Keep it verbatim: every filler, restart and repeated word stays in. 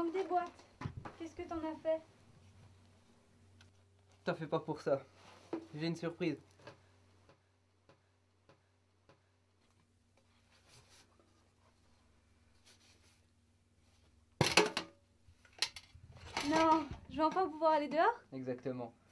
manque des boîtes. Qu'est-ce que t'en as fait? T'en fais pas pour ça. J'ai une surprise. Non, je vais enfin pouvoir aller dehors? Exactement.